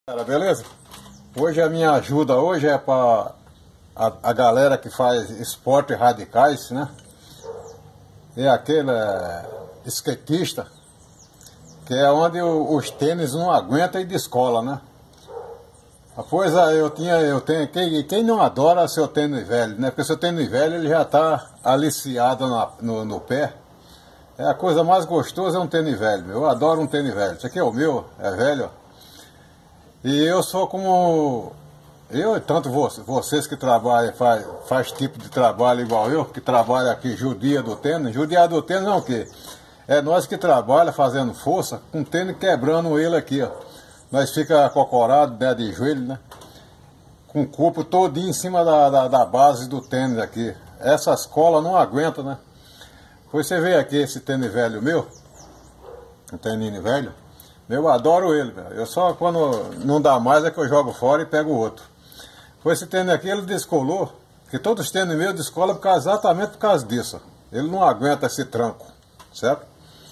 Cara, beleza? Hoje a minha ajuda hoje é para a galera que faz esportes radicais, né? É aquele skatista, que é onde os tênis não aguentam e descola, né? Pois eu tenho, quem não adora seu tênis velho, né? Porque seu tênis velho ele já está aliciado no pé. É a coisa mais gostosa é um tênis velho. Eu adoro um tênis velho. Esse aqui é o meu, é velho, ó. E eu sou como... Eu e tanto vocês que trabalham, faz tipo de trabalho igual eu, que trabalha aqui judia do tênis. Judia do tênis não é o quê? É nós que trabalha fazendo força, com o tênis quebrando ele aqui, ó. Nós fica acocorado, né, de joelho, né? Com o corpo todinho em cima da base do tênis aqui. Essas colas não aguentam, né? Pois você vê aqui esse tênis velho meu, um tênis velho. Eu adoro ele, velho. Eu só quando não dá mais é que eu jogo fora e pego o outro. Pois esse tênis aqui ele descolou, que todos os tênis meus descolam exatamente por causa disso. Ele não aguenta esse tranco, certo?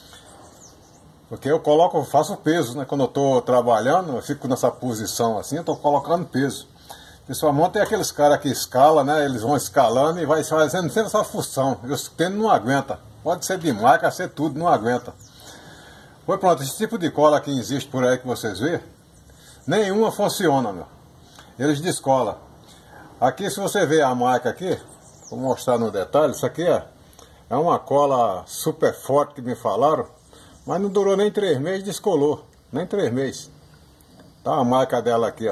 Porque eu faço peso, né? Quando eu estou trabalhando, eu fico nessa posição assim, eu estou colocando peso. Principalmente tem aqueles caras que escalam, né? Eles vão escalando e vai fazendo sempre essa função. E os tênis não aguentam. Pode ser de marca, ser tudo, não aguenta. Pois pronto, esse tipo de cola que existe por aí que vocês vê, nenhuma funciona, meu. Eles descolam. Aqui, se você ver a marca aqui, vou mostrar no detalhe, isso aqui é uma cola super forte que me falaram, mas não durou nem 3 meses, descolou. Nem 3 meses. Tá a marca dela aqui, ó.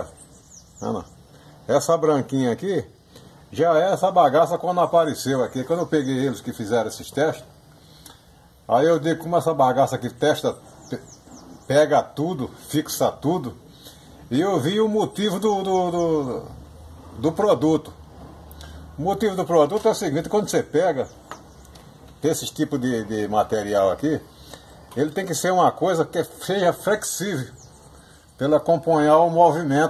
Essa branquinha aqui, já é essa bagaça quando apareceu aqui. Quando eu peguei eles que fizeram esses testes, aí eu digo como essa bagaça aqui pega tudo, fixa tudo. E eu vi o motivo do produto. O motivo do produto é o seguinte: quando você pega esse tipo de material aqui, ele tem que ser uma coisa que seja flexível, para ele acompanhar o movimento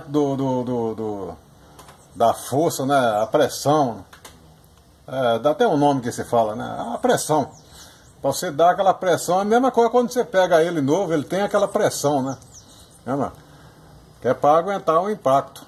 da força, né? A pressão. Dá até um nome que se fala, né? A pressão. Para você dar aquela pressão, é a mesma coisa quando você pega ele novo, ele tem aquela pressão, né? Que é para aguentar o impacto.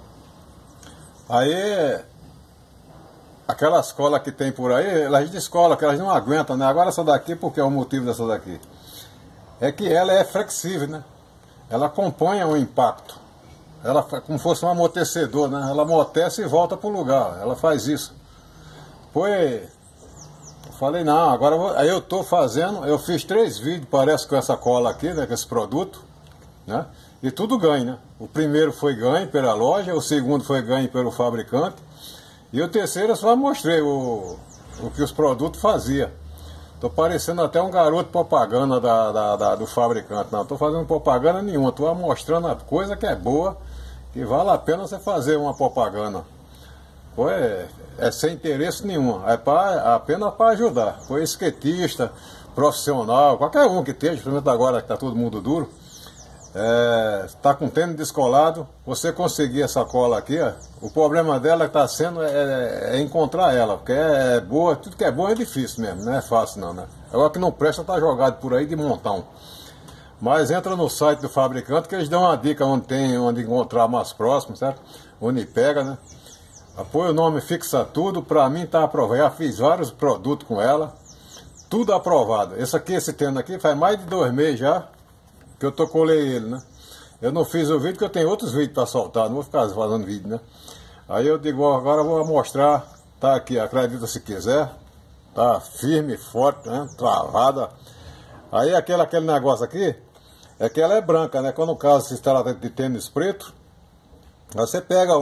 Aí, aquelas colas que tem por aí, elas descolam, que elas não aguentam, né? Agora essa daqui, porque é o motivo dessa daqui? É que ela é flexível, né? Ela acompanha o impacto. Ela como fosse um amortecedor, né? Ela amortece e volta para o lugar. Ela faz isso. Pois... falei, não, agora aí eu tô fazendo, eu fiz 3 vídeos, parece, com essa cola aqui, né, com esse produto, né, e tudo ganho, né. O primeiro foi ganho pela loja, o segundo foi ganho pelo fabricante, e o terceiro eu só mostrei o que os produtos faziam. Tô parecendo até um garoto propaganda do fabricante, não tô fazendo propaganda nenhuma, tô mostrando a coisa que é boa, que vale a pena você fazer uma propaganda. É sem interesse nenhum, é apenas para ajudar. Foi skatista, profissional, qualquer um que esteja, principalmente agora que está todo mundo duro, está com tênis descolado, você conseguir essa cola aqui, ó, o problema dela está sendo encontrar ela, porque é boa, tudo que é bom é difícil mesmo, não é fácil não, né? Agora que não presta está jogado por aí de montão. Mas entra no site do fabricante que eles dão uma dica onde encontrar mais próximo, certo? Onde pega, né? Apoio o nome Fixa Tudo, pra mim tá aprovado. Já fiz vários produtos com ela, tudo aprovado. Esse tênis aqui faz mais de 2 meses já que eu colei ele, né? Eu não fiz o vídeo porque eu tenho outros vídeos para soltar, não vou ficar fazendo vídeo, né? Aí eu digo, agora eu vou mostrar, tá aqui, acredita se quiser, tá firme, forte, né? Travada. Aí aquele negócio aqui, é que ela é branca, né? Quando no caso se trata de tênis preto, você pega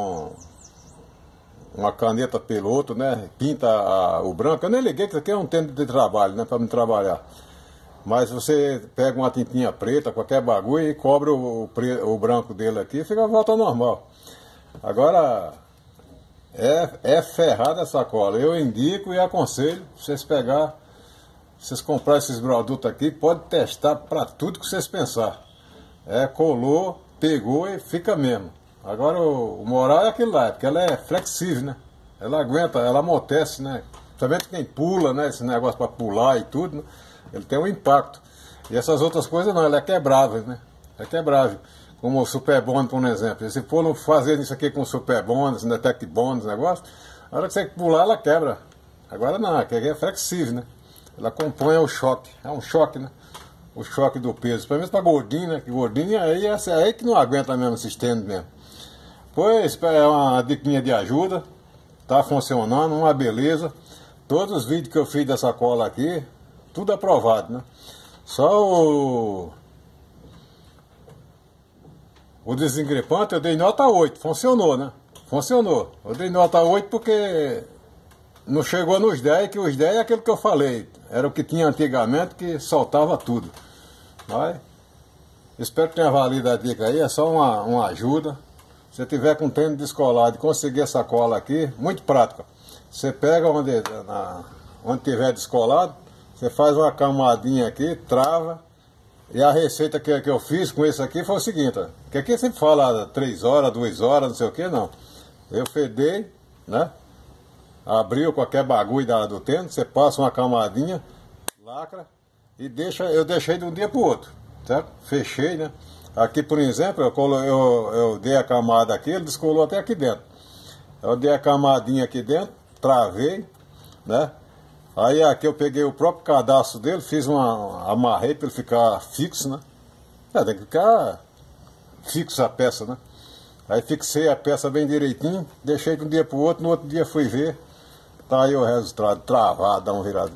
uma caneta piloto, né? Pinta o branco. Eu nem liguei que isso aqui é um tênis de trabalho, né? Para me trabalhar. Mas você pega uma tintinha preta, qualquer bagulho, e cobre o branco dele aqui e fica a volta normal. Agora, é ferrada essa cola. Eu indico e aconselho vocês vocês comprar esses produtos aqui, pode testar para tudo que vocês pensar. Colou, pegou e fica mesmo. Agora o moral é aquilo lá, porque ela é flexível, né? Ela aguenta, ela amortece, né? Principalmente quem pula, né? Esse negócio para pular e tudo, né? Ele tem um impacto. E essas outras coisas não, ela é quebrável, né? É quebrável. como o Super Bond, por exemplo. E se for fazer isso aqui com o Super Bond, esse Detect Bond, esse negócio, a hora que você pular, ela quebra. Agora não, aqui é flexível, né? Ela acompanha o choque, é um choque, né? O choque do peso, pelo menos para gordinho, né? Que gordinho aí é aí que não aguenta mesmo esse stand mesmo. Pois é uma diquinha de ajuda, tá funcionando, uma beleza. Todos os vídeos que eu fiz dessa cola aqui, tudo aprovado, né? Só o desengripante eu dei nota 8, funcionou, né? Funcionou. Eu dei nota 8 porque não chegou nos 10, que os 10 é aquilo que eu falei. Era o que tinha antigamente, que soltava tudo. Mas, espero que tenha valido a dica aí, é só uma ajuda. Se você tiver com tênis descolado e conseguir essa cola aqui, muito prática. Você pega onde tiver descolado, você faz uma camadinha aqui, trava. E a receita que eu fiz com isso aqui foi o seguinte, ó, que aqui sempre fala 3 horas, 2 horas, não sei o que, não. Eu fedei, né? Abriu qualquer bagulho do tênis, você passa uma camadinha, lacra e eu deixei de um dia para o outro, certo? Fechei, né? Aqui, por exemplo, eu dei a camada aqui, ele descolou até aqui dentro. Eu dei a camadinha aqui dentro, travei, né? Aí aqui eu peguei o próprio cadastro dele, amarrei para ele ficar fixo, né? Tem que ficar fixo a peça, né? Aí fixei a peça bem direitinho, deixei de um dia para o outro, no outro dia fui ver, tá aí o resultado, travado, dá um virado.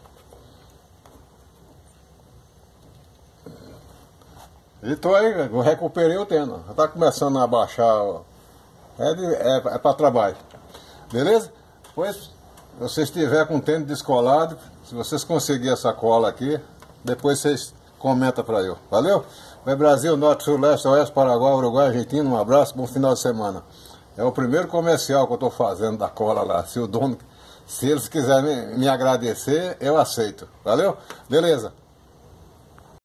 E tô aí, eu recuperei o tênis, já tá começando a baixar, é para trabalho, beleza? Pois, se vocês estiverem com o tênis descolado, se vocês conseguirem essa cola aqui, depois vocês comentam para eu, valeu? Vai Brasil, Norte, Sul, Leste, Oeste, Paraguai, Uruguai, Argentina, um abraço, bom final de semana. É o primeiro comercial que eu estou fazendo da cola lá, se eles quiserem me agradecer, eu aceito, valeu? Beleza?